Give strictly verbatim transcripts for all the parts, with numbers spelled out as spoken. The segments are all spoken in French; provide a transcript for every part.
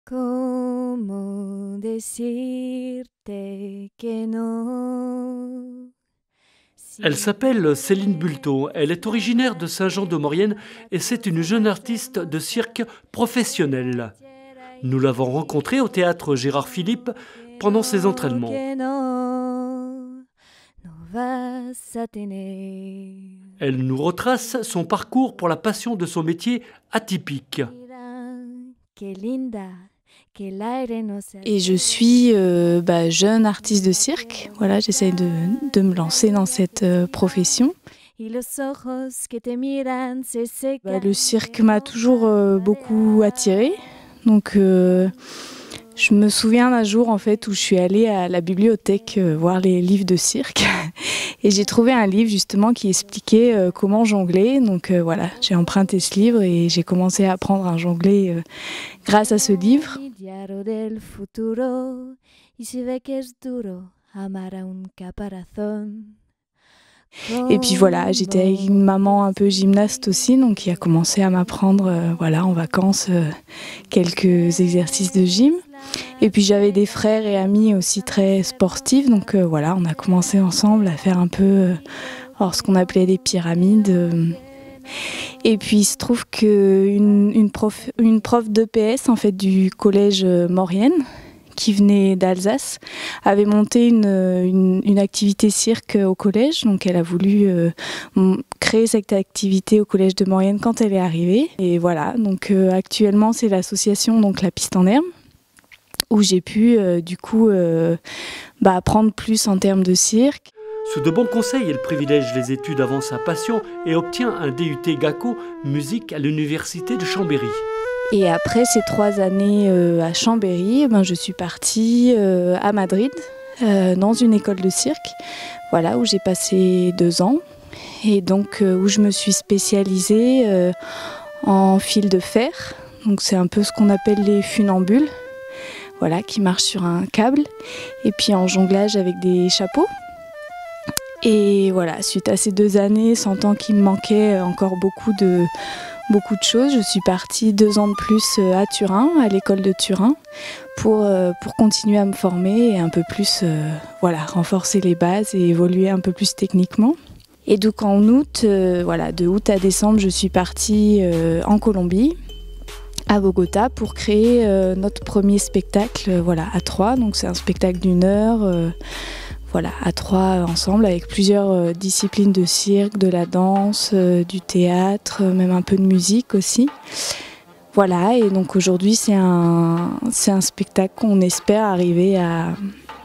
¿Cómo decirte que no? Elle s'appelle Céline Bulto, elle est originaire de Saint-Jean-de-Maurienne et c'est une jeune artiste de cirque professionnelle. Nous l'avons rencontrée au théâtre Gérard Philipe pendant ses entraînements. Elle nous retrace son parcours pour la passion de son métier atypique. Et je suis euh, bah, jeune artiste de cirque. Voilà, j'essaie de, de me lancer dans cette euh, profession. Bah, le cirque m'a toujours euh, beaucoup attirée. Donc, euh, je me souviens d'un jour en fait où je suis allée à la bibliothèque euh, voir les livres de cirque et j'ai trouvé un livre justement qui expliquait euh, comment jongler. Donc euh, voilà, j'ai emprunté ce livre et j'ai commencé à apprendre à jongler euh, grâce à ce livre. Et puis voilà, j'étais avec une maman un peu gymnaste aussi, donc qui a commencé à m'apprendre euh, voilà, en vacances euh, quelques exercices de gym. Et puis j'avais des frères et amis aussi très sportifs, donc euh, voilà, on a commencé ensemble à faire un peu euh, alors, ce qu'on appelait des pyramides. Euh. Et puis il se trouve qu'une une prof, une prof d'E P S en fait, du collège Maurienne, qui venait d'Alsace, avait monté une, une, une activité cirque au collège. Donc elle a voulu euh, créer cette activité au collège de Maurienne quand elle est arrivée. Et voilà, donc euh, actuellement c'est l'association donc La Piste en Herbe, où j'ai pu euh, du coup euh, bah, apprendre plus en termes de cirque. Sous de bons conseils, elle privilège les études avant sa passion et obtient un D U T GACO musique à l'université de Chambéry. Et après ces trois années euh, à Chambéry, ben, je suis partie euh, à Madrid, euh, dans une école de cirque, voilà, où j'ai passé deux ans, et donc euh, où je me suis spécialisée euh, en fil de fer. Donc c'est un peu ce qu'on appelle les funambules, voilà, qui marchent sur un câble, et puis en jonglage avec des chapeaux. Et voilà, suite à ces deux années, sentant qu'il me manquait encore beaucoup de beaucoup de choses, je suis partie deux ans de plus à Turin, à l'école de Turin, pour, euh, pour continuer à me former et un peu plus euh, voilà, renforcer les bases et évoluer un peu plus techniquement. Et donc en août, euh, voilà, de août à décembre, je suis partie euh, en Colombie, à Bogota, pour créer euh, notre premier spectacle euh, voilà, à trois. Donc c'est un spectacle d'une heure. Euh, Voilà, à trois ensemble, avec plusieurs euh, disciplines de cirque, de la danse, euh, du théâtre, euh, même un peu de musique aussi. Voilà, et donc aujourd'hui c'est un, c'est un spectacle qu'on espère arriver à,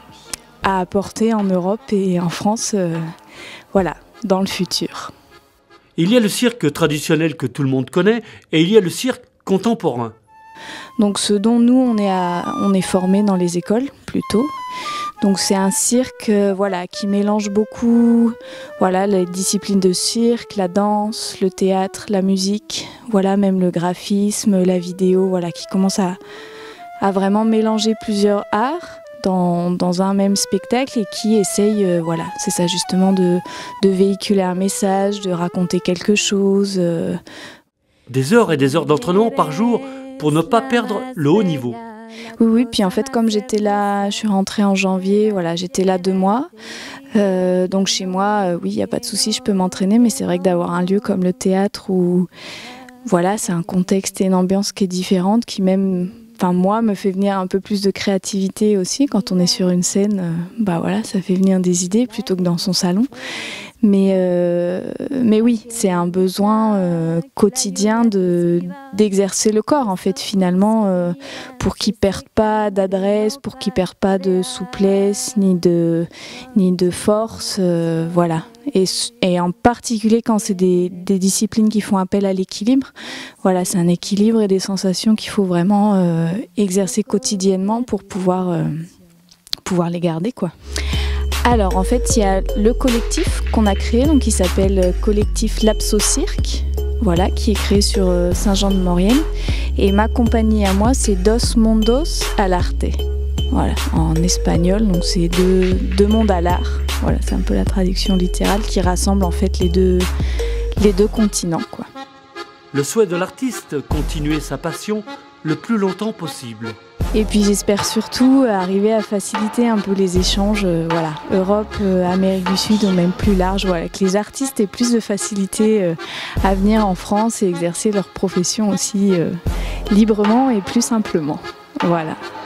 à apporter en Europe et en France, euh, voilà, dans le futur. Il y a le cirque traditionnel que tout le monde connaît et il y a le cirque contemporain. Donc ce dont nous on est, à, on est formés dans les écoles plutôt. Donc c'est un cirque euh, voilà, qui mélange beaucoup voilà, les disciplines de cirque, la danse, le théâtre, la musique, voilà, même le graphisme, la vidéo, voilà, qui commence à, à vraiment mélanger plusieurs arts dans, dans un même spectacle et qui essaye, euh, voilà, c'est ça justement, de, de véhiculer un message, de raconter quelque chose. Euh. Des heures et des heures d'entraînement par jour pour ne pas perdre le haut niveau. Oui, oui, puis en fait, comme j'étais là, je suis rentrée en janvier, voilà, j'étais là deux mois. Euh, donc chez moi, euh, oui, il n'y a pas de souci, je peux m'entraîner, mais c'est vrai que d'avoir un lieu comme le théâtre où, voilà, c'est un contexte et une ambiance qui est différente, qui même, enfin moi, me fait venir un peu plus de créativité aussi. Quand on est sur une scène, euh, bah voilà, ça fait venir des idées plutôt que dans son salon. Mais, euh, mais oui, c'est un besoin euh, quotidien de, d'exercer le corps, en fait, finalement, euh, pour qu'il ne perde pas d'adresse, pour qu'il ne perde pas de souplesse, ni de, ni de force, euh, voilà. Et, et en particulier quand c'est des, des disciplines qui font appel à l'équilibre, voilà, c'est un équilibre et des sensations qu'il faut vraiment euh, exercer quotidiennement pour pouvoir, euh, pouvoir les garder, quoi. Alors en fait, il y a le collectif qu'on a créé, donc qui s'appelle Collectif Lapso Cirque, voilà, qui est créé sur Saint-Jean-de-Maurienne. Et ma compagnie à moi, c'est Dos Mundos al Arte, voilà, en espagnol, donc c'est deux, deux mondes à l'art. Voilà, c'est un peu la traduction littérale qui rassemble en fait les deux, les deux continents, quoi. Le souhait de l'artiste, continuer sa passion le plus longtemps possible. Et puis j'espère surtout arriver à faciliter un peu les échanges, euh, voilà, Europe, euh, Amérique du Sud ou même plus large, voilà, que les artistes aient plus de facilité euh, à venir en France et exercer leur profession aussi euh, librement et plus simplement. Voilà.